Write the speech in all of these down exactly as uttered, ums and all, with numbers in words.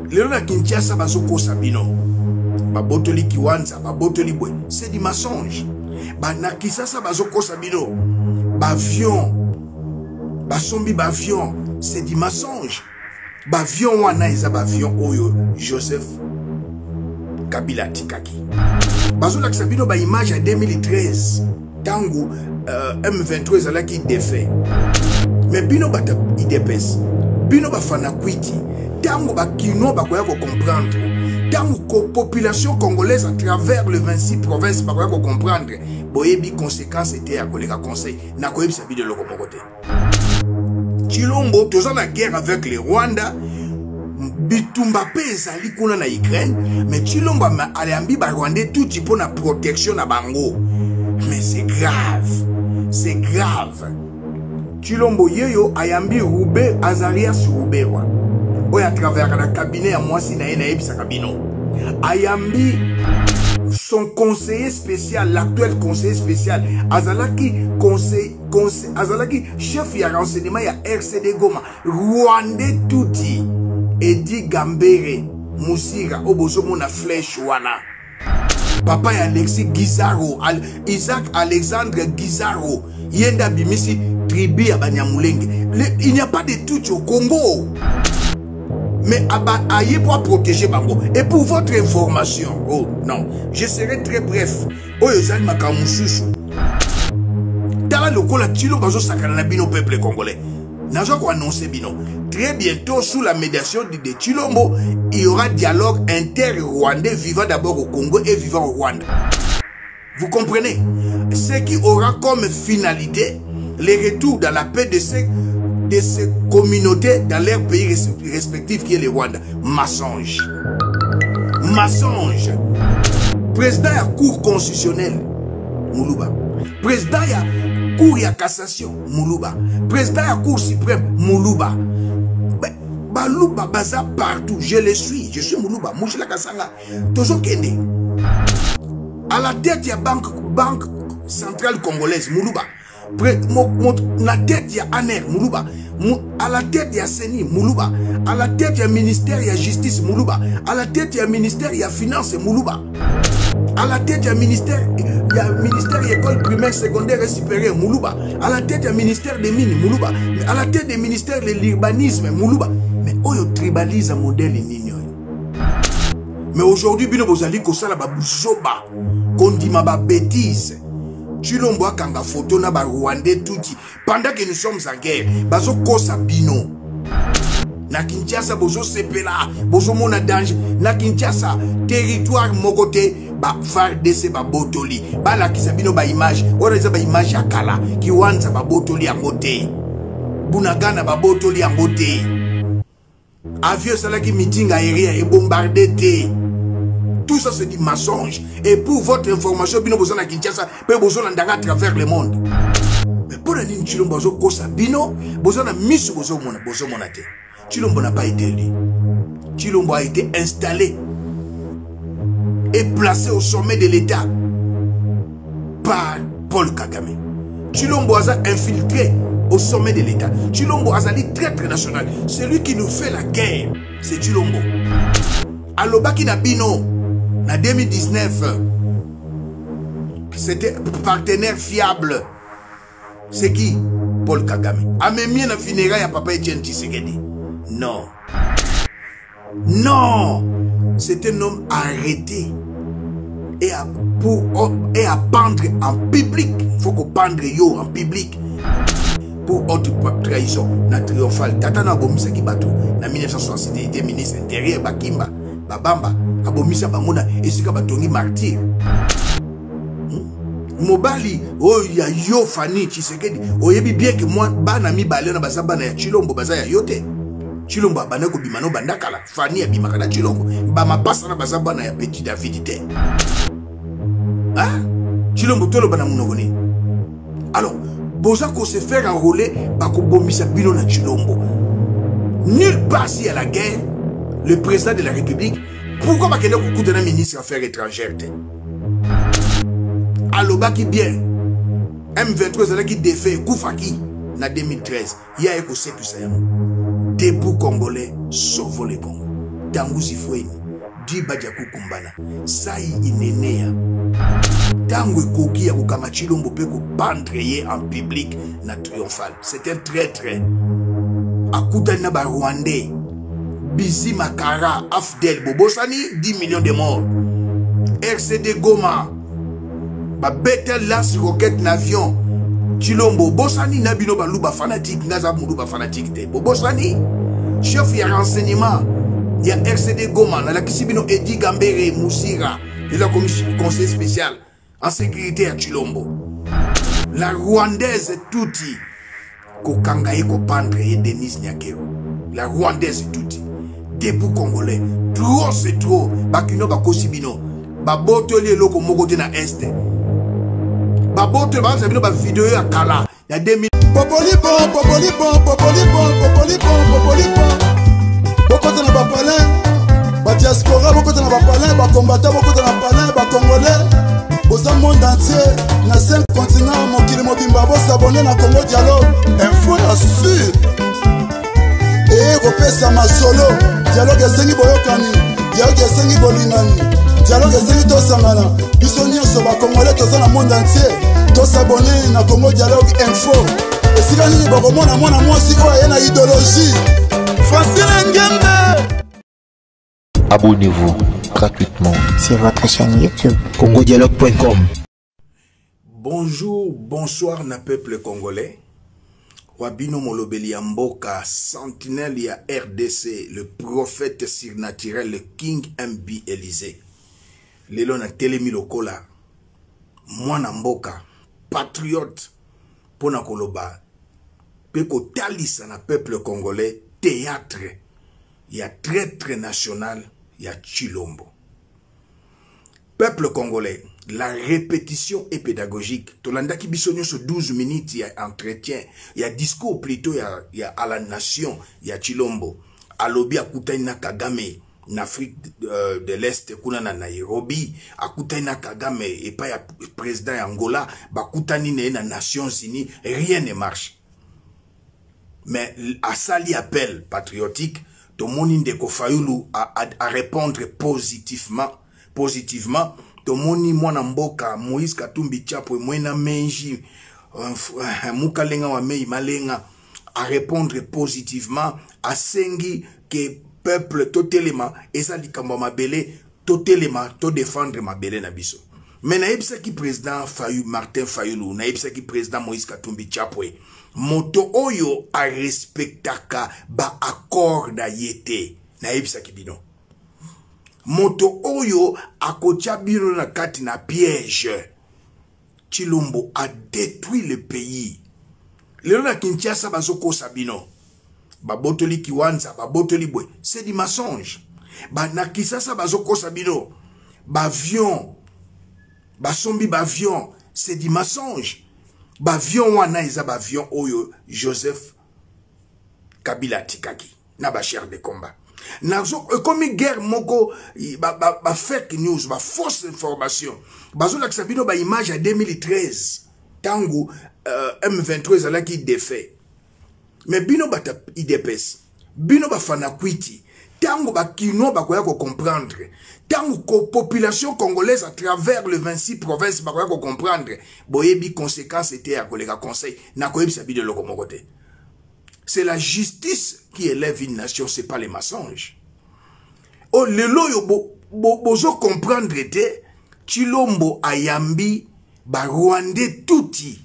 Lelo na Kinshasa bazoko sabino. Ba botoli kiwanza, ba botoli bwe. C'est du mensonge. Ba na Kinshasa bazoko sabino. Ba avion. Ba sombi ba avion. C'est du mensonge. Ba avion wana eza ba avion oyo Joseph Kabila tikaki. Bazo la sabino ba image en deux mille treize. Tango euh, M vingt-trois ala ki défait. Mais bino bata idepes. Bino ba fana kwiti. Tango ba kino ba koya ko comprendre. Tango ko population congolaise à travers les vingt-six provinces ba koya ko comprendre. Boyebi conséquence était à kolega conseil. Na koyebi sabi de loko pokote. Chilombo toza na guerre avec le Rwanda. Bitumba pe ezali kuna na Ukraine. Mais Chilombo ma alambi ba Rwandais tout tipo na protection na bango. Mais c'est grave. C'est grave. Chilombo yeyo ayambi Roubé Azarias Roubewa. Oya à travers la cabinet à moi si na ena ebisa kabino. Ayambi son conseiller spécial, l'actuel conseiller spécial, Azalaki conseil, conseil, Azalaki chef ya renseignement ya R C D Goma, Rwandais Touti, Edi Gambere, Musira, Obozomo na flèche wana. Papa ya Alexis Gizaro, Al, Isaac Alexandre Gizaro, Yenda Bimisi, tribu ya Banyamulenge. Il n'y a pas de Tutsi au Congo. Mais aïe pour protéger Bango. Et pour votre information, oh non, je serai très bref. Oh, Yozal Makamususu. Dans le coup, la Tilo Bazo Sakana Bino peuple congolais. Nazo ko annoncer Bino. Très bientôt, sous la médiation de, de Chilombo, il y aura dialogue inter-rwandais vivant d'abord au Congo et vivant au Rwanda. Vous comprenez? Ce qui aura comme finalité le retour dans la paix de ces, de ces communautés dans leur pays respectifs qui est le Rwanda. Mensonge. Mensonge. Président de la Cour constitutionnelle, Moulouba. Président de la Cour de cassation, Moulouba. Président de la Cour suprême, Moulouba. Balouba baza partout, je le suis, je suis Moulouba, Mouchila Kassanga, toujours Kende. À la tête, il y a banque, banque centrale congolaise, Moulouba. La tête, il y a Aner, Moulouba. À la tête, il y a Seni, Moulouba. À la tête, il y a ministère, il y a justice, Moulouba. À la tête, il y a ministère, il y a finance, Moulouba. À la tête, il y a ministère, il y a ministère, il y a école primaire, secondaire et supérieure, Moulouba. À la tête, il y a ministère des mines, Moulouba. À la tête des ministères de l'urbanisme, Moulouba. Mais oh, yo tribalise un modèle nino. Mais aujourd'hui, bino bozali kosala ba buzoba, kondima ba bêtise. Chilombo akanga photo na ba Rwandais touti. Pendant que nous sommes en guerre, bazo kosa bino. Na Kinshasa bozo sepela, bozo mona danger. Na Kinshasa territoire mokote ba fardese ba botoli. Ba la kisabino ba image, ora za ba image ya kala. Kiwanza ba botoli ya mote. Bunagana ba botoli ya mote. Avion salaki meeting aérien et bombardé. Tout ça c'est du mensonge. Et pour votre information, bino bozo na Kinshasa, pe bozo na ndanga à travers le monde. Mais pour la ligne Chilombo bozo kosa bino, bozo na misu bozo mona, bozo mona te. Chilombo n'a pas été élu. Chilombo a été installé et placé au sommet de l'État par Paul Kagame. Chilombo a infiltré au sommet de l'État. Chilombo a dit traître national. Celui qui nous fait la guerre, c'est Chilombo. Alobaki Nabino, en deux mille dix-neuf, c'était partenaire fiable. C'est qui? Paul Kagame. A même bien la funéraille à Papa Etienne Tshisekedi. Non. Non. C'est un homme arrêté. Et à, pour, et à pendre en public. Il faut qu'on pendre yo en public. Pour autre trahison. Na triomphal. Tata na bomisa ki bato. Na mille neuf cent soixante, il était ministre intérieur. Bakimba. Babamba. Abomisa bamona. Et c'est batongi martyr. Mobali, oh ya yo Fani Tshisekedi. Oyebi bien que moi, banami balena basaba na Chilombo bazaya yote. Chilombo banako bimano bandakala. Fani ya bimakana Chilombo. Bama pasa na basaba na ya Petit David te. Ah? Chilombo tolo bana munogoni. Alors, boza ko se faire enrôler bako bomisa bino na Chilombo. Nulle part si à la guerre, le président de la République, pourquoi pas qu'il y ait beaucoup de ministres affaires étrangères? Alobaki bien M vingt-trois qui défait Koufaki en deux mille treize. Il y a écouté tout ça. Debout Congolais, sauvons les Congo. Tangusi Fweni, Djiba Kukumbana, Saï Inenea. Tango Koki Akokanga Chilombo Peko Bandreye en public na triomphal. C'est un traître. Akuta Naba Rwandais, Bizi Makara, Afdel Bobosani, dix millions de morts. R C D Goma, ba Betel Lance Rocket Navion, Chilombo, Bosani Nabino Baluba fanatique, Naza Moulouba fanatique de Bobosani, chef ya renseignement, il y a R C D Goma, na la Kisibino Edi Gambere Moussira, et le conseil spécial en sécurité à Chilombo. La Rwandaise Touti, Kokangaye Kopandre et Denis Nyakero. La Rwandaise Touti. Debout Congolais. Trop c'est trop. Bakino Bakosibino. Babotoli loko mokote na este. Babote ba sabino ba vidéo ya kala. Ya deux mille. Popoli bon, popoli bon, popoli bon, popoli bon, popoli bon. Bokote na ba palin. Ba diaspora bokote na ba palin, ba combattant bokote na palin, ba congolais. Bosa monde entier, na cinq continents, mokili mobimba bo s'abonner na Congo Dialogue. Info ya sûr. Et repesa ma solo. Dialogue esengi boyokani, dialogue esengi bolingani. Dialogue esengi tosangana. Biso nyonso ba congolais toza na monde entier. To s'abonner na Congo Dialogue Info. Esika nini bokomona mwana mwasi oyo aye na idéologie. Francine Ngembe. Abonnez-vous gratuitement sur votre chaîne YouTube congo dialogue point com. Bonjour, bonsoir na peuple congolais. Wabino Molobeli ya Mboka, sentinelle ya R D C, le prophète surnaturel, le King M B Élysée. Lelo na telemi lokola, mwana Mboka, patriote, pona koloba, peko talisa na peuple congolais, théâtre, ya traître national, ya Chilombo. Peuple congolais, la répétition est pédagogique. Tolanda ki biso sur douze minutes, il y a entretien, il y a discours plutôt, il y a, il y a à la nation, il y a Chilombo. Alobi akutani na Kagame, en Afrique euh, de l'Est, kuna na Nairobi, akutani na Kagame, et pas ya président Angola, bakutani na Nations Unies, rien ne marche. Mais à Sali appel patriotique, tout le monde Ndeko Fayulu à, à, à répondre positivement, positivement. Tout le monde mwana Mboka, Moïse Katumbi Tchapo, Mwena Menji, Mukalenga wa Mei Malenga, à répondre positivement, à Sengi que peuple totalement, et ça dit comme ma belle, totalement, to défendre ma belle nabiso. Mais naïbsa ki président Fayou, Martin Fayulu, naïbsa ki président Moïse Katumbi Tchapo, moto oyo a respectaka ba accord da yete na ebisa kibino moto oyo akotia bino na kati na piège. Chilombo a détruit le pays. Lelo na Kinshasa bazoko sabino babotoli kiwanza babotoli bwe, c'est du mensonge. Ba na Kinshasa bazoko sabino ba avion ba sombi ba avion, c'est du mensonge. Bavion wana eza bavion oyo Joseph Kabila tikaki na ba chair de combat. Nazo comme guerre moko ba, ba, ba fake news, ba fausse information. Bazo la kisabino ba image à deux mille treize tango euh, M vingt-trois ala ki défait. Mais bino bata idepes. Bino ba fanakwiti. Tango ba kino ba koya ko comprendre. Tant que population congolaise à travers les vingt-six provinces, bah quoi comprendre, boyebi conséquence était à collègue conseil, n'a koyebi sabi de locomote. C'est la justice qui élève une nation, c'est pas les mensonges. Oh le loyo bo bo bozo comprendre était Chilombo ayambi ba Rwandais touti.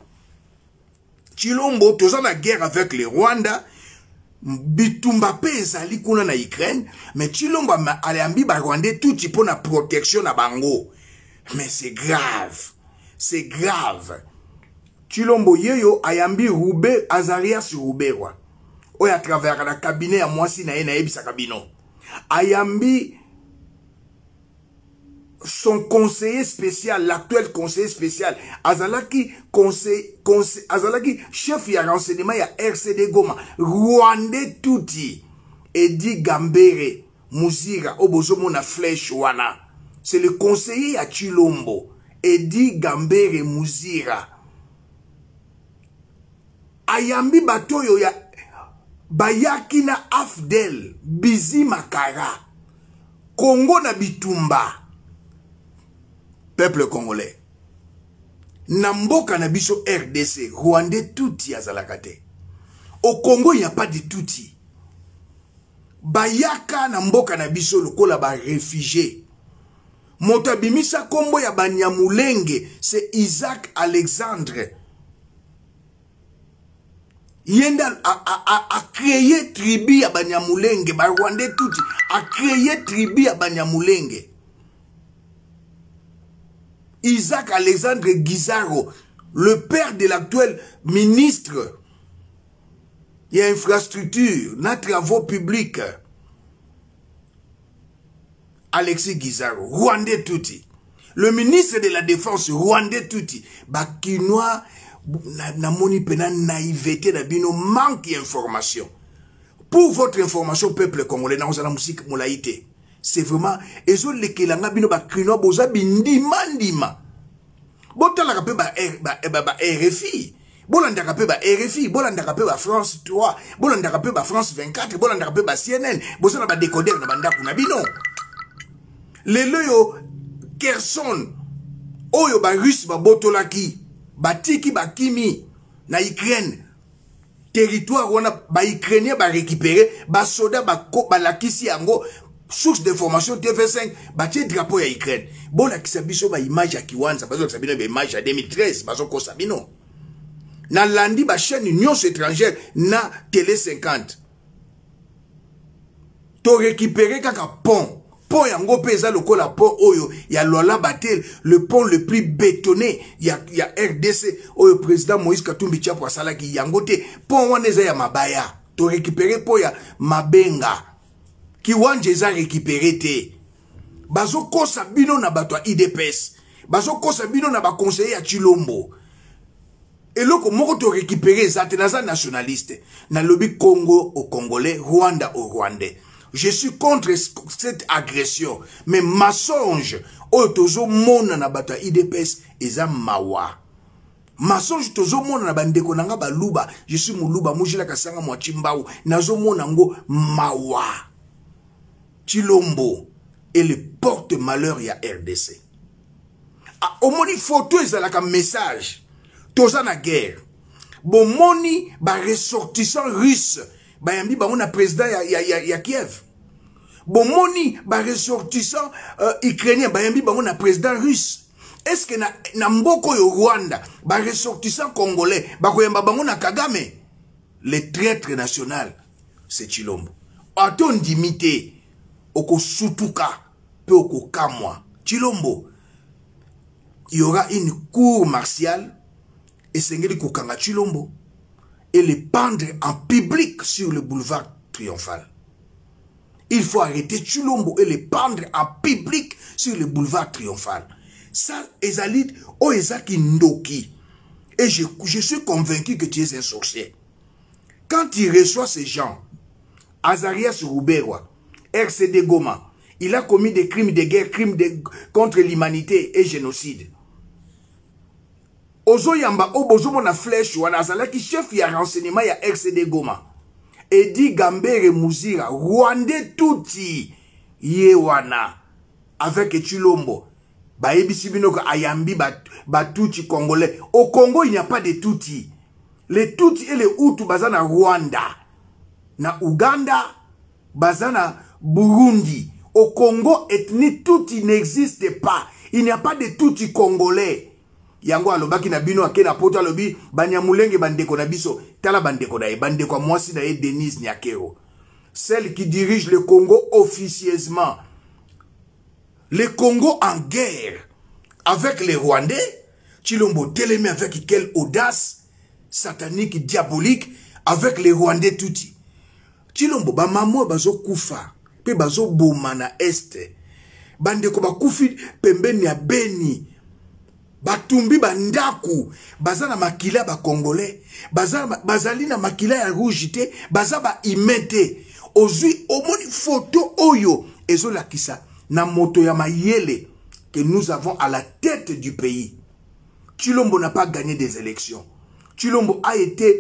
Chilombo toza na guerre avec les Rwanda. Bitumba pe ezali kuna na Ukraine, mais Chilombo ayambi ba Rwandais touti pour la protection na bango. Mais c'est grave. C'est grave. Chilombo yeyo ayambi Roubé Azarias Rouberwa. Oya à travers la cabinet à mwasi na ye na ebisa kabino. Ayambi son conseiller spécial, l'actuel conseiller spécial, Azalaki conseil, conseil, Azalaki chef ya renseignement ya R C D Goma, Rwandais touti, Edi Gambere, Muzira, Obozomo na flèche wana. C'est le conseiller ya Chilombo, Edi Gambere Muzira. Ayambi batoyo ya bayaki na Afdel Bizi Makara Congo na bitumba peuple congolais na mboka na biso R D C Rwandais tuti azalaka te. Au Congo il n'y a pas de tuti. Bayaka na mboka na biso lokola ba réfugié. Motabimisa kombo ya Banyamulenge c'est Isaac Alexandre. Yenda a, a, a, a créé tribu ya Banyamulenge, ba Rwandais tuti a créé tribu ya Banyamulenge. Isaac Alexandre Guizaro, le père de l'actuel ministre, il y a infrastructure, na travaux publics. Alexis Guizaro, Rwandais tuti. Le ministre de la Défense, Rwandais tuti. Bakinois, na moni pena naïveté na bino manque d'information. Pour votre information, peuple congolais, na la musique moulaïté. C'est vraiment, et zo lekelanga bino bakinois boza bindima ndima. Botala kape ba R F I. Bolanda kape ba R F I, bolanda kape ba France trois, bolanda kape ba France vingt-quatre, bolanda kape ba C N N, bozana ba décoder na banda kuna bino. Lelo yo Kherson oyo ba russe ba botolaki batiki ba kimi na Ukraine territoire wana ba Ukrainien ba récupérer ba soda ba ko ba lakisi yango source d'information T V cinq batie drapeau ya Ukraine bona kisabiso ba image ya Kiwanza bazo kisabino ba image ya deux mille treize bazo ko sabino na landi ba chaîne union étrangère na télé cinquante to récupérer kaka pont pont yango pesa lokola pont oyo ya Lola Batel le pont le plus bétonné ya ya R D C oyo président Moïse Katumbi Tchapo asalaki yango te pont wana eza ya mabaya to récupérer pont ya Mabenga Kiwanja eza récupéré te bazo kosa bino na bato I D P S bazo kosa bino na ba conseiller ya Chilombo eloko moko to récupérer za te naza nationaliste na lobby Congo au Congolais Rwanda au Rwandais. Je suis contre cette agression. Mais mensonge, oh tozo mona na bata I D P S eza mawa. Mensonge tozo mona na bandeko nanga baluba. Je suis muluba mujila kasanga mwa chimbao. Nazo mona ngo mawa. Chilombo est le porte-malheur ya R D C. Ah, omoni photo ezalaka message. Toza na guerre. Bon moni ba ressortissant russe. Bayambi ba mona président ya, ya, ya, ya Kiev. Bon moni ba ressortissant euh, ukrainien bayambi ba mona président russe. Est-ce que na, na mboko yo Rwanda ba ressortissant congolais ba koyamba ba mona Kagame? Le traître national c'est Chilombo. Aton dimité oko sutuka pe oko kamwa. Chilombo. Il y aura une cour martiale et sengeli kokanga Chilombo et le pendre en public sur le boulevard Triomphal. Il faut arrêter Chilombo et le pendre en public sur le boulevard Triomphal. Ça, Ezalid, oh Ezaki Ndoki. Et je, je suis convaincu que tu es un sorcier. Quand il reçoit ces gens, Azarias Roubewa, R C D Goma, il a commis des crimes de guerre, crimes de, contre l'humanité et génocide. Ozo yamba obozo mona flèche wana azalaki chef ya renseignement ya R C D Goma. Edi Gambere Muzira, Rwandais tuti yewana avec Chilombo. Baebi binoko ayambi batuti congolais. Au Congo il n'y a pas de tuti. Les tuti et les hutu bazana Rwanda. Na Uganda bazana Burundi. Au Congo ethnie tuti n'existe pas. Il n'y a pas de tuti congolais. Yango alobaki na bino akena poto alobi Banyamulenge bandeko na biso tala bandeko na e bandeko mwasi na e Denise Nyakero, celle qui dirige le Congo officieusement, le Congo en guerre avec les Rwandais. Chilombo Télémé avec quelle audace satanique diabolique avec les Rwandais tuti. Chilombo ba mamo bazo kufa pe bazo boma na este bandeko ba kufi pembeni ya Beni. Batumbi bandaku bazana makila ba congolais bazana bazali na makila ya rouge te bazaba imete ozui omoni photo oyo ezola kisa na moto ya mayele que nous avons à la tête du pays. Chilombo n'a pas gagné des élections. Chilombo a été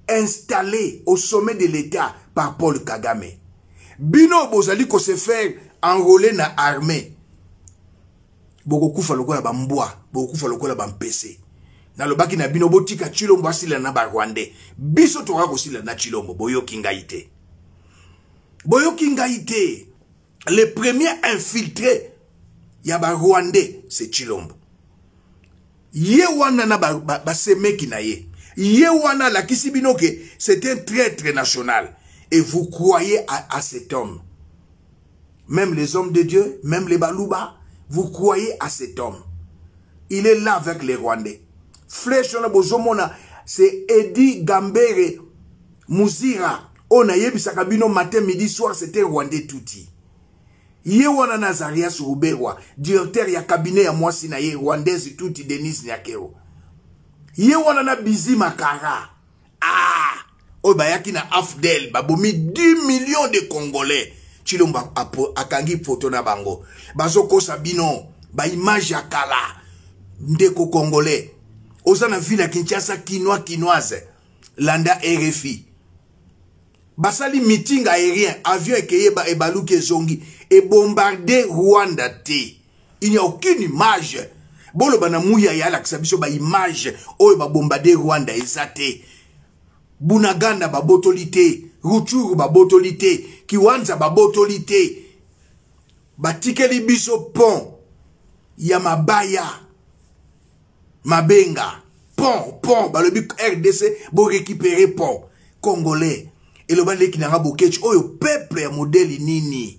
installé au sommet de l'État par Paul Kagame. Bino bozali ko se faire enrôler na armée. Boko kufa lokola ba mbwa, boko kufa lokola ba mpese. Na lobaki na bino botika Tshilombo asila na ba Rwandais. Biso toka ko sila na Tshilombo boyo kingaite. Boyo kingaite. Le premier infiltré ya ba Rwandais c'est Tshilombo. Ye wana na ba, ba, ba semeki na ye. Ye wana la kisibinoke c'est un traître national. Et vous croyez à, à cet homme. Même les hommes de Dieu, même les Balouba, vous croyez à cet homme. Il est là avec les Rwandais. Flèche na bozomona, c'est Edi Gambere Muzira. On a yebi sakabino matin, midi, soir, c'était Rwandais touti. Ye wana Nazaria Suruberwa, directeur ya cabinet ya mwasi na ye Rwandaise touti Denis Nyakero. Ye wana na Bizi Makara. Ah! Obayaki na Afdel, babomi dix millions de Congolais. Tshilombo akangi photo na bango. Bazoko Sabino, ba image ya kala. Ndeko Congolais. Ozana ville Kinshasa kinois kinoise. Landa R F I. Basali meeting aérien, avion ekeye ba ebaluke zongi. Et bombardé Rwanda te. Il n'y a aucune image. Bolo bana mouya ya la kisabiso ba image. Oyo ba bombardé Rwanda ezate. Bunaganda ba botolite. Ruchuru ba botolite. Kiwanza ba botolite. Batikeli biso pont. Ya mabaya. Mabenga. Pont, pont. Ba le but R D C bo récupérer pont. Congolais. Et le balé qui n'a pas bokech. Oh yo peuple ya modèle nini.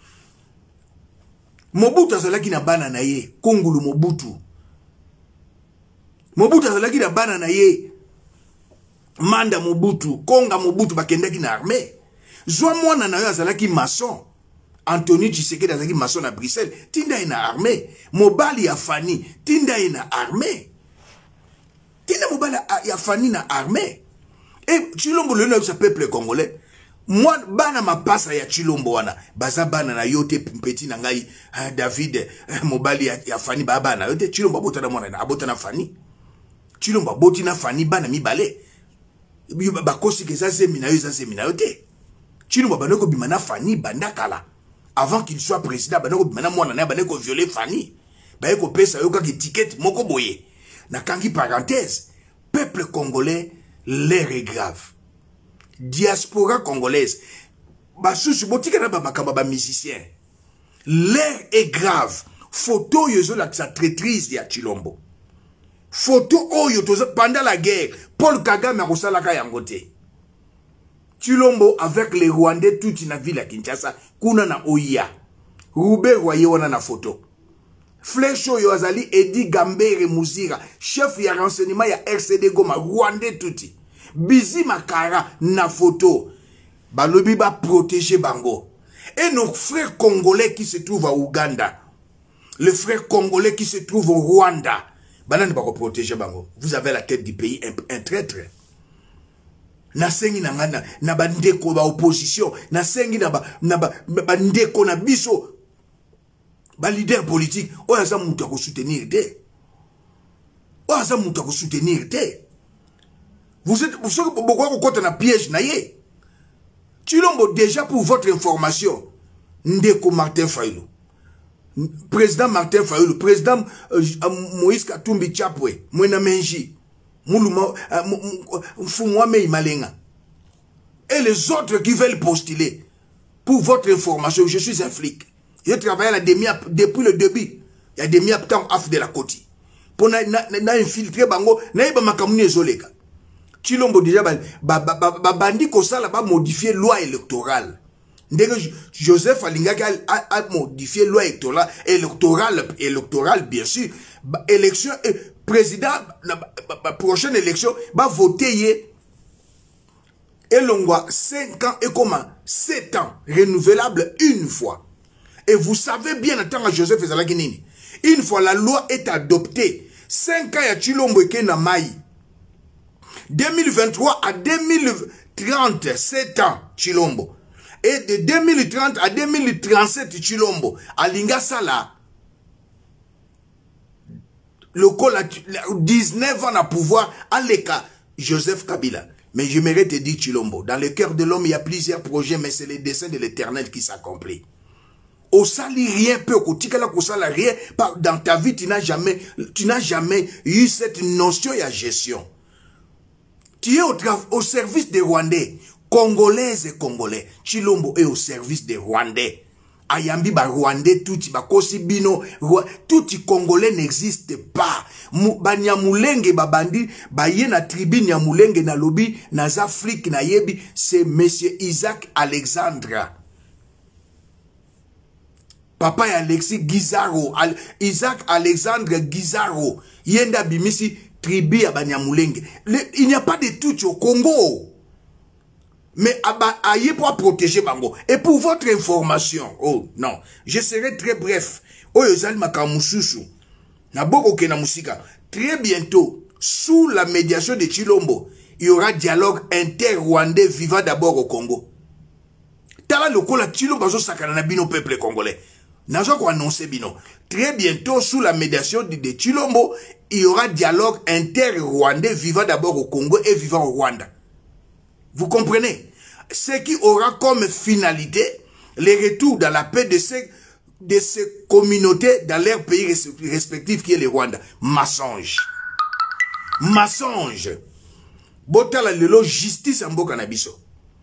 Mobutu azalaki na bana na ye. Kongulu Mobutu. Mobutu azalaki na bana na ye. Manda Mobutu. Konga Mobutu bakendaki na armée. Zwa mwana na yo azalaki maçon. Anthony Tshisekedi azalaki maçon na Bruxelles. Tinda ina armée. Mobali ya Fani. Tinda ina armée. Tinda mobali ya Fani na armée. Et Tshilombo le nom de ce peuple congolais. Moi, bana ma passe ya Tshilombo wana. Baza bana na yote petit na ngai David mobali ya, ya Fani baba na yote Tshilombo abota na mwana na abota na Fani. Tshilombo aboti na Fani bana mibale. Ba kosi ke za semina yo za semina yote. Tshilombo banoko bimana Fani bandakala. Avant qu'il soit président banoko bimana mwana na banoko violer Fani. Bayeko pesa yo kaki ticket moko boye. Na kangi parenthèse, peuple congolais l'air est grave. Diaspora congolaise. Basusu botika na bakamba ba musicien. L'air est grave. Photo yozo la sa traîtrise ya Tshilombo. Photo oyo toza pendant la guerre. Paul Kagame a kosala ka yangote. Tshilombo avec les Rwandais tout na ville à Kinshasa kuna na Oya. Rube Royer wana na photo. Flèche oyo azali Edi Gambere Muzira, chef ya renseignement ya R C D Goma, Rwandais touti. Bizi Makara na photo. Balobi ba protéger bango. Et nos frères congolais qui se trouvent à Ouganda, les frères congolais qui se trouvent au Rwanda, banan ba protéger bango. Vous avez la tête du pays, un, un traître. Na sengi na ngana na bandeko ba opposition, na sengi na ba na ba bandeko na biso. Ba leader politique, o yaza mutu ko soutenir te. O yaza mutu ko soutenir te. Vous êtes vous savez pourquoi vous comptez na piège na ye. Tshilombo déjà pour votre information, Ndeko Martin Fayulu. Président Martin Fayulu, président euh, Moïse Katumbi Chapwe, Mwena Menji, Mouluma Mfumwame Imalenga. Et les autres qui veulent postuler. Pour votre information, je suis un flic. J'ai travaillé à la demi depuis le début. Il y a demi temps af de la côte. Pour na na infiltrer bango, na iba makamuni ezoleka. Tshilombo déjà ba ba ba bandi ko sala ba modifier loi électorale. Ndenge Joseph Alingaki a, a, a modifié loi électorale électorale électorale bien sûr. Ba, élection eh, président la ba, ba, prochaine élection va voter yé. Et l'ongwa cinq ans et comment sept ans renouvelable une fois. Et vous savez bien, attends, Joseph Ezalakinini, une fois la loi est adoptée, cinq ans ya Tshilombo eke na mai. deux mille vingt-trois à deux mille trente, sept ans Tshilombo. Et de deux mille trente à deux mille trente-sept Tshilombo, Alinga Sala, le col a dix-neuf ans à pouvoir, Aleka, Joseph Kabila. Mais j'aimerais te dire, Chilombo, dans le cœur de l'homme, il y a plusieurs projets, mais c'est le dessein de l'Éternel qui s'accomplit. Au sali rien peu, rien, dans ta vie, tu n'as jamais, tu n'as jamais eu cette notion et la gestion. Tu es au, au service des Rwandais, Congolaises et Congolais. Chilombo est au service des Rwandais. Ayambi ba Rwandais, tout ba kosi bino, tout Congolais n'existe pas. Ba Nyamulenge ba bandi, ba ye na tribu Nyamulenge na lobi, na Afrique na yebi, c'est monsieur Isaac Alexandre. Papa et Alexis Gizaro, Al, Isaac Alexandre Gizaro, yenda bimisi tribu ya ba Nyamulenge. Il n'y a pas de tout au Congo. Mais aïe pour protéger Bango. Et pour votre information, oh non, je serai très bref. Oh yozali makamususu. Na boko ke na musika. Très bientôt, sous la médiation de Chilombo, il y aura dialogue inter-rwandais vivant d'abord au Congo. Tala lokola Chilombo bazo sakana na bino peuple congolais. Nazo ko annoncer bino. Très bientôt, sous la médiation de, de Chilombo, il y aura dialogue inter-rwandais vivant d'abord au Congo et vivant au Rwanda. Vous comprenez? Ce qui aura comme finalité le retour dans la paix de ces, de ces communautés dans leur pays respectif qui est le Rwanda. Mensonge. Mensonge. Botala lelo justice en mboka na biso.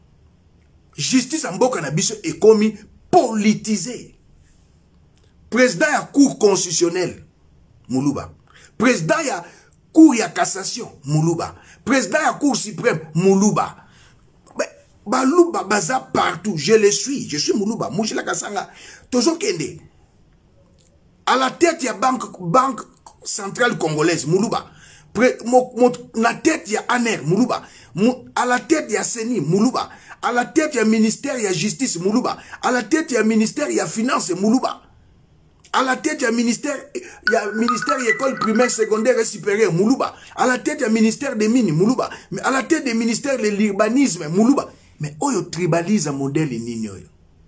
Justice en mboka na biso est commis politisé. Président ya cour constitutionnelle, Moulouba. Président ya cour ya cassation, Moulouba. Président ya cour suprême, Moulouba. Balouba baza partout, je le suis, je suis Moulouba, Mouchila Kasanga, Tozo Kende. À la tête, il y a banque, banque centrale congolaise, Moulouba. La tête, il y a Aner, Moulouba. À la tête, il y a Seni, Moulouba. À la tête, il y a ministère, il y a justice, Moulouba. À la tête, il y a ministère, il y a finance, Moulouba. À la tête, il y a ministère, il y a ministère, il y a école primaire, secondaire et supérieure, Moulouba. À la tête, il y a ministère des mines, Moulouba. Mais à la tête des ministères de l'urbanisme, Moulouba. Mais oyo tribalise un modèle nini oyo.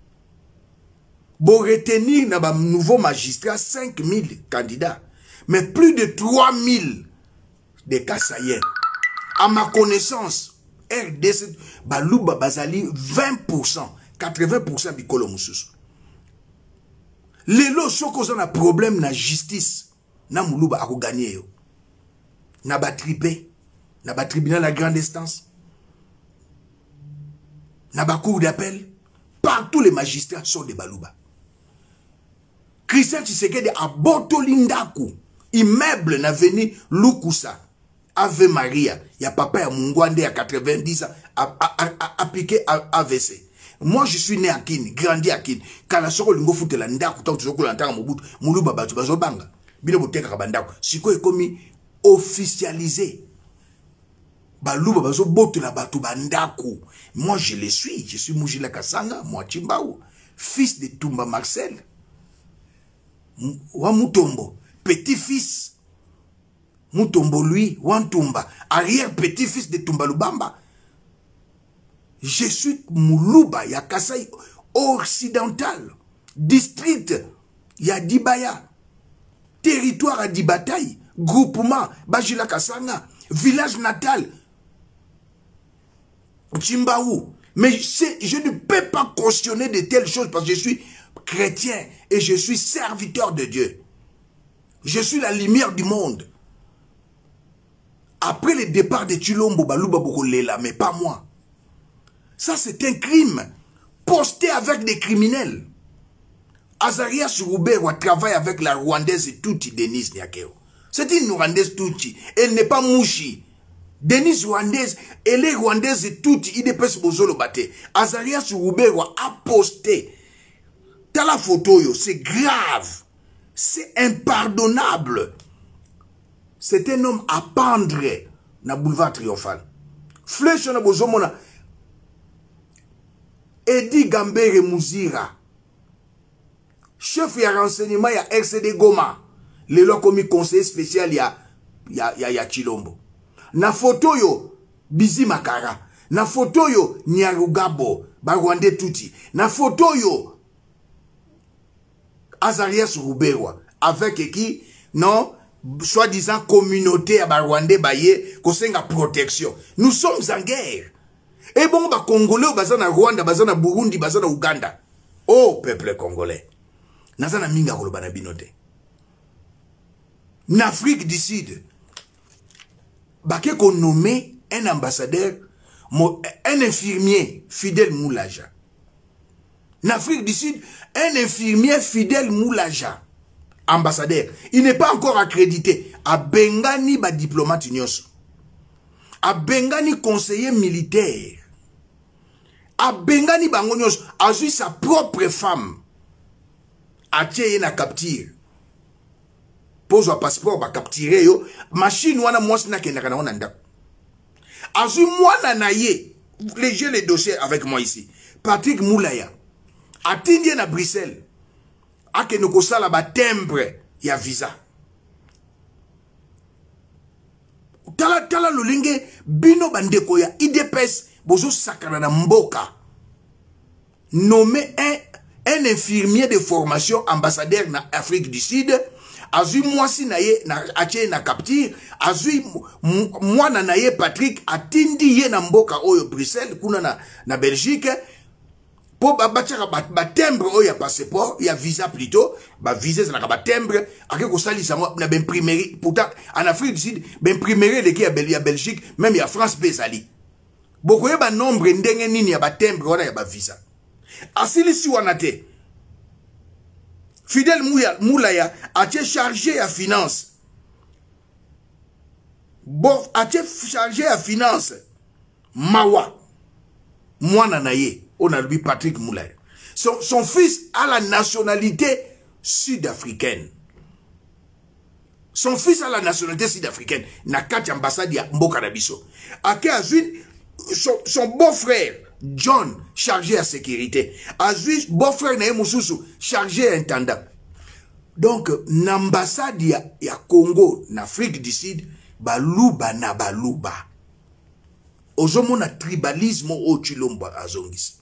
Bon retenir na ba nouveau magistrat cinq mille candidats, mais plus de trois mille de Kassayen. À ma connaissance, R D C Balouba Bazali vingt pour cent, quatre-vingts pour cent bikolo mususu. Lelo soko za na problème na justice, na Moulouba ako gagner yo. Na ba tripé, na ba tribunal la grande instance. Naba cour d'appel, partout les magistrats sont des Balouba. Christian Tshisekedi a Botolindaku, immeuble na venu Lukusa, Ave Maria, ya papa ya Mungwande à quatre-vingt-dix ans, a piqué A V C. Moi je suis né à Kini, grandi à Kini. Kala soko lingo foute la ndaku, tant que tu l'entends Mobutu, Moulouba batu bazobanga. Bino boteka kabandako. Siko est commis officialisé. Balouba bazo bote la batu bandaku. Moi je le suis, je suis Moujila Kasanga, moi Chimbaou, fils de Tumba Marcel. Wa Mutombo, petit-fils. Mutombo lui, Wantumba, arrière petit-fils de Tumba Lubamba. Je suis Moulouba, ya Kasai occidental, district, ya Dibaya, territoire à Dibataï, groupement, Bajila Kasanga, village natal, Chimbaou. Mais je ne peux pas cautionner de telles choses parce que je suis chrétien et je suis serviteur de Dieu. Je suis la lumière du monde. Après le départ de Chilombo, Balouba Bokolela, mais pas moi. Ça, c'est un crime posté avec des criminels. Azaria Sourouberwa travaille avec la Rwandaise Touti Denise Nyakeo. C'est une Rwandaise Touti. Elle n'est pas Mouchi. Denise Rwandaise, elle est Rwandaise Touti. Il est pas Bozolo Bate. Azaria Sourouberwa a posté. T'as la photo, c'est grave. C'est impardonnable. C'est un homme à pendre na boulevard triomphal. Flèche na bozomona. Edi Gambere Mouzira. Chef ya renseignement ya R C D Goma. Le lo commis conseiller spécial ya ya ya, ya Chilombo. Na photo yo Bizi Makara. Na photo yo Nyarugabo Barwande Touti. Na photo yo Azarias Rouberwa avec qui non soi-disant communauté à Rwandais baye kosenga protection. Nous sommes en guerre. Et bon, ba Congolais, bazana Rwanda, bazana Burundi, bazana Uganda. Oh, peuple congolais. Nazana minga kolobana binote. En Afrique du Sud, baké qu'on nommé un ambassadeur, un infirmier Fidèle Moulaja. En Afrique du Sud, un infirmier Fidèle Moulaja, ambassadeur. Il n'est pas encore accrédité. À Bengani, ba diplomate nyonso. À Bengani, conseiller militaire. À Bengani, bango nyonso. A vu sa propre femme. A tcheye na capture. Pose un passeport, ba capturer yo. Machine wana mwasi na kenda kana wana ndako. A vu mwana na ye. J'ai les dossiers avec moi ici. Patrick Moulaya. A tindie na Bruxelles. A ke noko sala ba timbre ya visa. Tala tala lolenge bino bandeko ya I D P S bozo sakana na mboka. Nommé un, un infirmier de formation ambassadeur na Afrique du Sud. Azui mwasi na ye na ache na capture. Azui mwana na ye Patrick atindi ye na mboka oyo Bruxelles kuna na, na Belgique. Po ba batchaka ba timbre oyo ya passeport ya visa plutôt ba visa na ba timbre ake ko salisa na ben imprimerie pourtant en Afrique du Sud ben imprimerie de ki ya Belgique même ya France bezali boko ye ba nombre ndenge nini ya ba timbre wana ya ba visa asili si wana te Fidèle Moulaya a été chargé à finance bon a été chargé à finance mawa mwana na ye on a lui Patrick Moulaya. Son, son fils a la nationalité sud-africaine. Son fils a la nationalité sud-africaine. Na kati ambassade ya Mboka na biso. Ake azui son, son beau-frère John chargé à sécurité. Azui beau-frère na Moussoussou chargé à intendant. Donc l'ambassade ya, ya Congo, en Afrique du Sud, baluba na baluba. Ozomo na tribalisme au Chilombo azongis.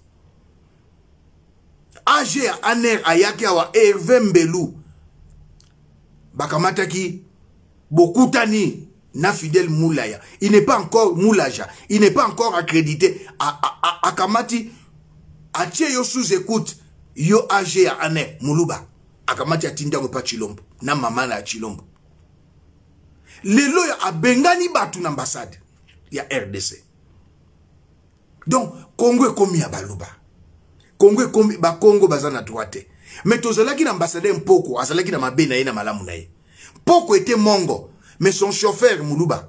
A G Aner ayaki awa Hervé Mbelou bakamataki bokutani na Fidèle Moulaya. Il n'est pas encore Moulaja. Il n'est pas encore accrédité. A, a, a, akamati atie yo sous écoute yo A G Aner Mouluba. Akamati atinda pa Chilombo na mama na Chilombo. Lelo ya abengani batu na ambassade ya R D C. Donc Congo est comme ya baluba. Congo est ba Congo bazana droite. Mais tozalaki na ambassadeur Mpoko, azalaki na mabe na ye na malamu na ye. Mpoko était mongo, mais son chauffeur Moulouba.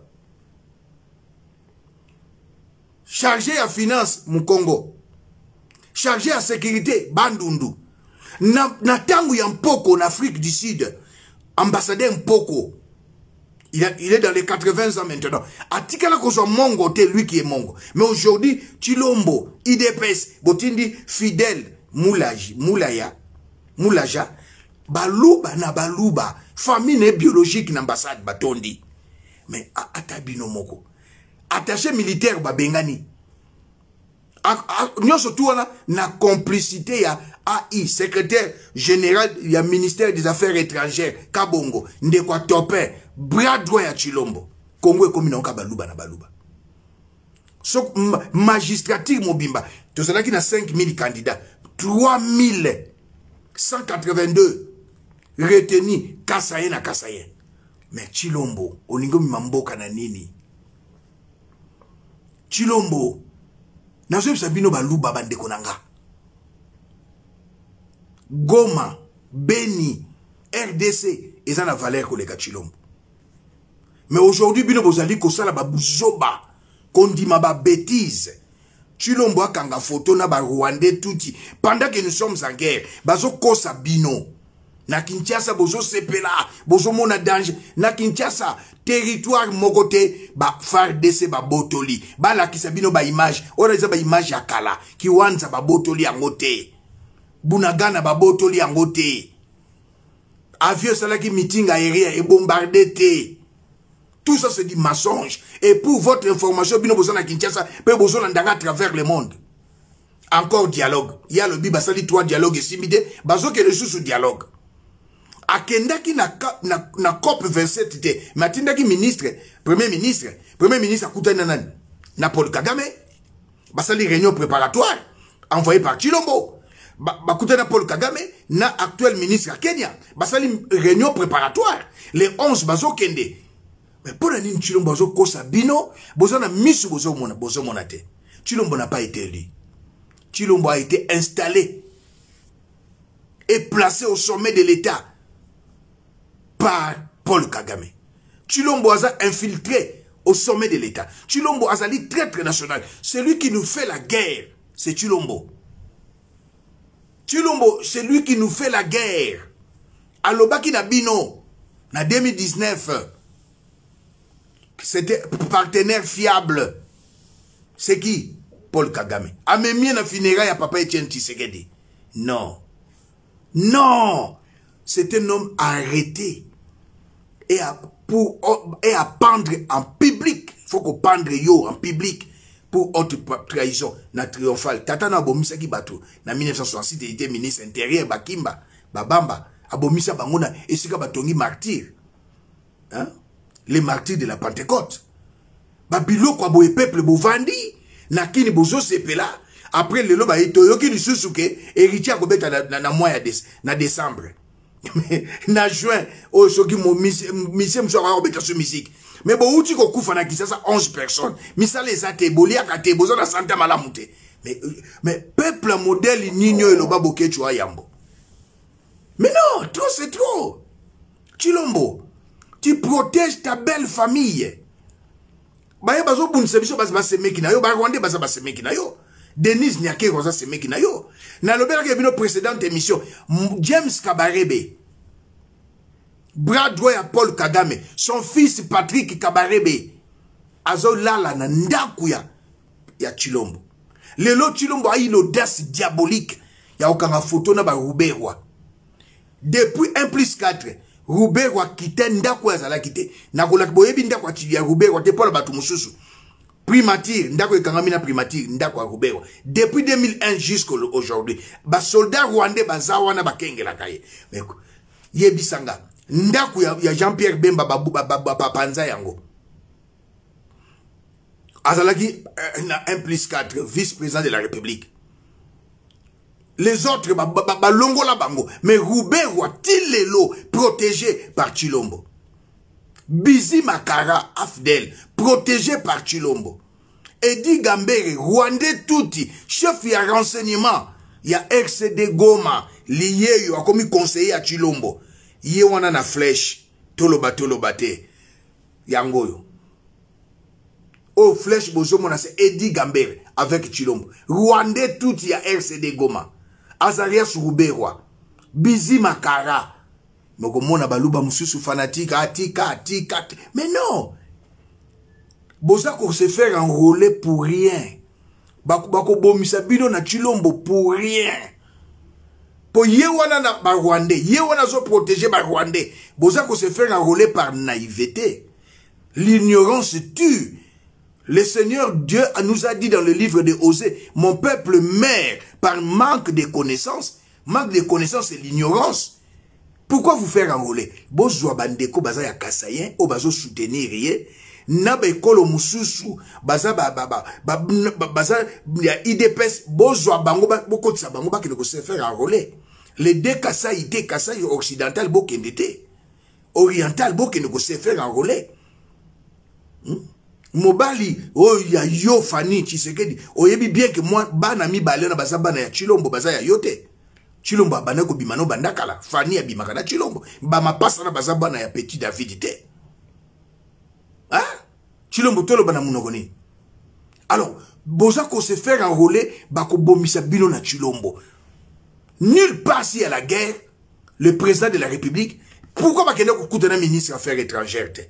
Chargé à finance Moukongo. Chargé à sécurité Bandundu. Na, na tangu ya Mpoko en Afrique du Sud, ambassadeur Mpoko. Il, a, il est dans les quatre-vingts ans maintenant. Atikala ko soit mongo, c'est lui qui est mongo. Mais aujourd'hui, Chilombo, I D P S, Botindi, Fidèle, Moulaji, Moulaya, Moulaja, Baluba na Baluba, famille biologique n'ambassade Batondi. Mais atabino moko. Attaché militaire Babengani. Nous surtout na complicité ya A I, secrétaire général du ministère des Affaires étrangères, Kabongo, Ndekwa Topé, bras droit ya Chilombo. Congo est comme une baluba na baluba. So, magistrature Mobimba, tout cela qui n'a cinq mille candidats, trois mille cent quatre-vingt-deux retenus, Kasaye na Kasaye. Mais Chilombo, oningo mimamboka na nini? Chilombo, nazo sabino baluba bande konanga. Goma, Beni, R D C, ils ont la valeur que les gars Chilombo. Mais aujourd'hui, bino bozali ko sala ba buzoba, kondi ma ba bêtise. Chilombo a kanga photo na ba Rwandais touti. Pendant que nous sommes en guerre, bazo kosa bino. Na Kinshasa bozo sepela, bozo mona danger. Na Kinshasa, territoire mogote, ba F A R D C ba botoli. Ba la kisabino ba image, ora za ba image ya kala. Kiwanza ba botoli angote. Bunagana ba botoli angote. Avion salaki meeting aérien et bombardé te. Tout ça c'est du mensonge. Et pour votre information, bino bozo na Kinshasa, pe bozo landanga à travers le monde. Encore dialogue. Il y a le bibasali trois dialogues et simide, bazo ke le sous dialogue. akendaki na, na, na COP vingt-sept te, mais atindaki ministre, premier ministre, premier ministre akutani na nani, na Paul Kagame, basali réunion préparatoire, envoyé par Chilombo, ba, bakutani na Paul Kagame, na actuel ministre à Kenya, basali réunion préparatoire, les onze bazo kende, mais pour nini Chilombo bazo kosa bino, bozo na misu bozo mona, bozo mona te, Chilombo n'a pas été élu, Chilombo a été installé, et placé au sommet de l'État, par Paul Kagame. Chilombo a infiltré au sommet de l'État. Chilombo a dit traître national. Celui qui nous fait la guerre, c'est Chilombo. Chilombo, c'est lui qui nous fait la guerre. Alobaki na bino, en deux mille dix-neuf, c'était partenaire fiable. C'est qui? Paul Kagame. A même bien na funérailles à Papa Etienne Tshisekedi. Non. Non. C'est un homme arrêté. Et à, pour, et à pendre en public. Il faut qu'on pendre yo en public. Pour autre trahison. Na triomphale. Tata na abomisa ki bato. Na mille neuf cent soixante-six, il était ministre intérieur. Bakimba. Babamba. Abomisa bangona. Et c'est batongi martyr. Hein? Les martyrs de la Pentecôte. Babilo kwa boye peuple bovandi. Na kini bozo sepela. Après le loba etoyoki ni susuke. Héritier akobeta na, na, na mois ya des, na décembre. Na juin, oh, ce qui m'a mis, mis, musique. Mais bon, où tu coupes na ça onze personnes. Misa les a téboli à kate, bozo na santa malamute. Mais, mais, peuple modèle, nino et loba boke tu yambo. Mais non, trop c'est trop. Chilombo, tu protèges ta belle famille. Baye bazo bun sebiso bas bas semeki na yo, ba rwande bas bas semeki na yo. Denise Nyake Rosa semeki na yo. Na lobela ke bino précédente émission, James Kabarebe, bras droit à Paul Kagame, son fils Patrick Kabarebe, azo lala na ndaku ya, ya Chilombo. Lelo Chilombo a eu l'audace diabolique, ya okanga photo na ba Ruberwa. Depuis un plus quatre, Ruberwa kite ndaku ya zala kite. Na kola boyebi ndaku ya Ruberwa te pola batu mususu. Primature, ndako ekangamina primature, ndako a Ruberwa. Depuis deux mille un jusqu'à aujourd'hui, ba soldat rwandais bazawa na bakenge la kaye. Mais yebisanga, ndako ya, ya Jean-Pierre Bemba babu bapanza yango. Azalaki un plus quatre, vice-président de la République. Les autres ba ba ba longo la bango, mais Ruberwa tilelo protégé par Chilombo. Bizi Makara Afdel, protégé par Chilombo. Edi Gambere, Rwandais Touti, chef ya renseignement, ya R C D Goma, lié yo, a commis conseiller à Chilombo. Ye wana na flèche, toloba toloba te, yangoyo. Oh, flèche bozo mona c'est Edi Gambere, avec Chilombo. Rwandais Touti ya R C D Goma. Azarias Ruberwa. Bizi Makara. Moko mona baluba mususu fanatique atika atika mais non boza ko se faire enrôler pour rien bako bako bomisa bino na Chilombo pour rien po ye wana na ba Rwandais ye wana zo protéger ba Rwandais boza ko se faire enrôler par naïveté. L'ignorance tue. Le Seigneur Dieu nous a dit dans le livre de Osée, mon peuple meurt par manque de connaissances. Manque de connaissances c'est l'ignorance. Pourquoi vous faire enrôler? Bozwa bandeko baza ya kasayen, o bazo soutenir ye, na ba ekolo mususu, baza ba ba ba baza ya I D P S, bozwa bango ba bokotisa bango ba kene ko se faire enrôler. Les deux Kasaï te Kasaï occidental bo kendete. Oriental bo kene ko se faire enrôler. Hmm? Mobali, oh ya yo Fani Tshisekedi, oyebi bien que moi bana mi balé na baza bana ya Chilombo baza ya yote. Chilombo abanako bimano bandakala Fani abimaka na Chilombo bama pasa na bazaba na ya Petit David te. Hein? Chilombo tolo bana munogoni. Alors, boza ko se faire enrôler bako bomisa bino na Chilombo. Nulle part si à la guerre, le président de la République, pourquoi bakende ko kutana ministre affaires étrangères te?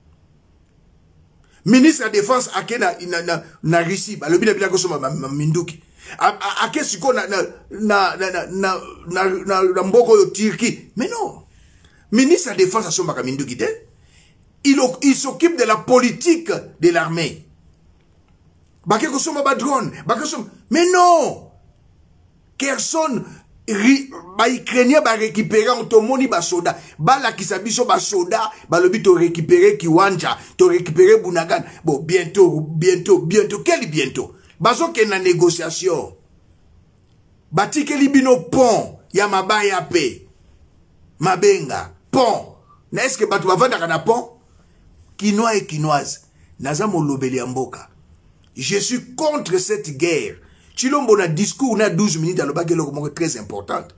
Ministre de la défense akena na na na Russie, ba lobi na bila ko soma minduki. A qu'est-ce qu'on a na na na na na na mboko yo Turquie? Mais non. Ministre de la Défense à son bakamindu guide. Il il s'occupe de la politique de l'armée. Baké ko soma ba drone, baké soma. Mais non. Kherson ba Ukrainien ba récupérer on tomoni ba soda ba la kisabiso ba soda ba lobi to récupérer Kiwanja to récupérer Bunagana bon bientôt bientôt bientôt quel bientôt bazo ke na négociation batike libino pont ya mabaya pe mabenga pont na est-ce que batu bavanda na pont Quinois et Quinoise naza molobeli ya mboka je suis contre cette guerre Chilombo na discours na douze minutes alobaki eloko moko très importante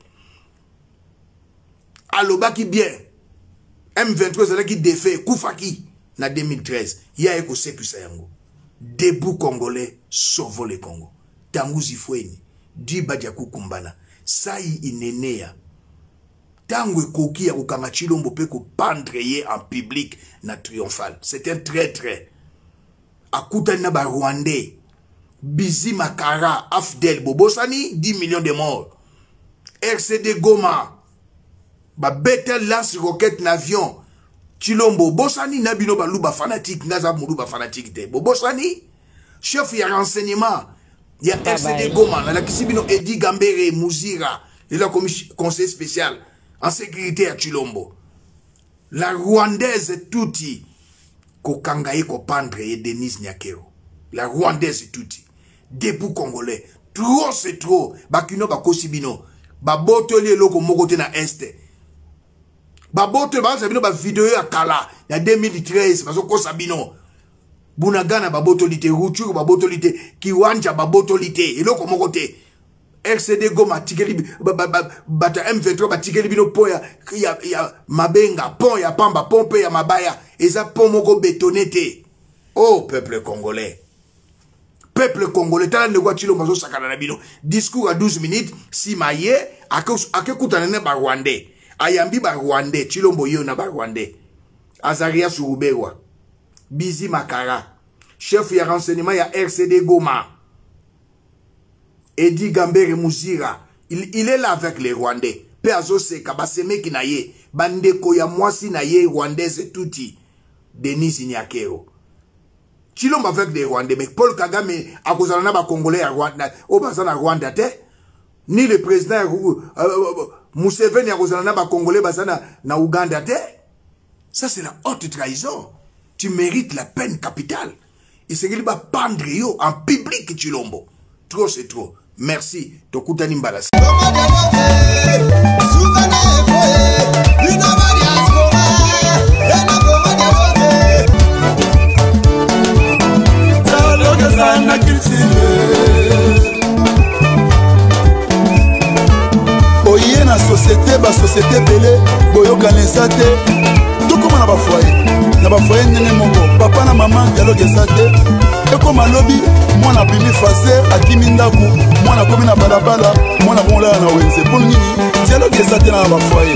alobaki bien M vingt-trois ezalaki défait kufaki na deux mille treize ya eko sepisa yango debout congolais sauvons le Congo tanguzi fweni diba dia kukumbana sai inenea tango ekoki ya kokanga Chilombo pe ko pendre ye en public na triomphal c'est un traître akuta na ba Rwandais Bizi Makara, Afdel, Bobosani, dix millions de morts. R C D Goma, ba Betel lance roquette n'avion. Chilombo, Bosani, Nabino Balouba fanatique, Naza Moulouba fanatique de Bobosani. Chef, il y a renseignement. Il y a R C D Goma, la Kisibino Edi Gambere, Mouzira, il y a conseil spécial en sécurité à Chilombo. La Rwandaise Touti, Kokangaye Kopandre et Denise Nyakero. La Rwandaise Touti. Debout congolais. Trop c'est trop. Bakino bakosibino. Babotoli loko mokote na este. Babotoli bakosabino ba vidéo ya kala. Ya deux mille treize. Baso kosabino. Bunagana babotoli te. Ruchuru babotoli te. Kiwanja babotoli te. Eloko mokote. R C D Goma tikeli. Bata M vingt-trois ba tikeli bino po ya. Ya, ya mabenga. Pon ya pamba. Pompe ya mabaya. Eza pon moko betonete. Oh peuple congolais. Peuple congolais, t'as le quoi Chilombo bazo sakana na bino. Discours à douze minutes, si maye, ake kutanene ba Rwandais. Ayambi ba Rwandais, Chilombo yo na ba Rwandais. Azaria Surubewa. Bizi Makara. Chef ya renseignement ya R C D Goma. Edi Gambere Mouzira. Il, il est là avec les Rwandais. Pe azo se kabaseme kinaye. Bandeko ya mwasi na ye Rwandaise touti. Denise Nyakero. Chilombo avec des Rwandais, mais Paul Kagame a causé un Congolais à Rwanda, au bassin à Rwanda, ni le président euh, Museveni a causé un Congolais basana na Ouganda. Ça c'est la haute trahison. Tu mérites la peine capitale. Il se dit pas pendre yo en public Chilombo. Trop c'est trop. Merci. Tokutani Mbalas. Oye na société ba société belé boyoka lesate tout comme na ba foyer na ba foyer nene moko papa na maman dialogue esate e comme lobby moi na bimi facer akimi ndaku moi na komi na balabala moi na bonla na wenze pour nini dialogue esate na ba foyer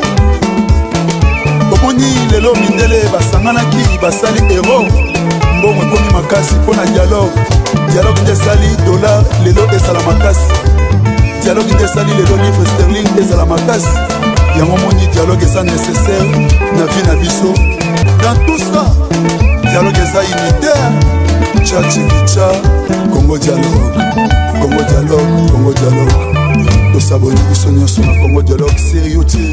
bomoni lelo mindele basangana ki basali héros mbongo ekomi makasi mpona dialogue dialogue nde esali dollar lelo esala makasi dialogue nde esali lelo livre sterling ezala makasi yango moni dialogue eza nécessaire na vie na biso dans tout ça dialogue eza unitaire tchatchikicha congo dialogue congo dialogue congo dialogue tosaboni biso nyonso na congo dialogue sérieux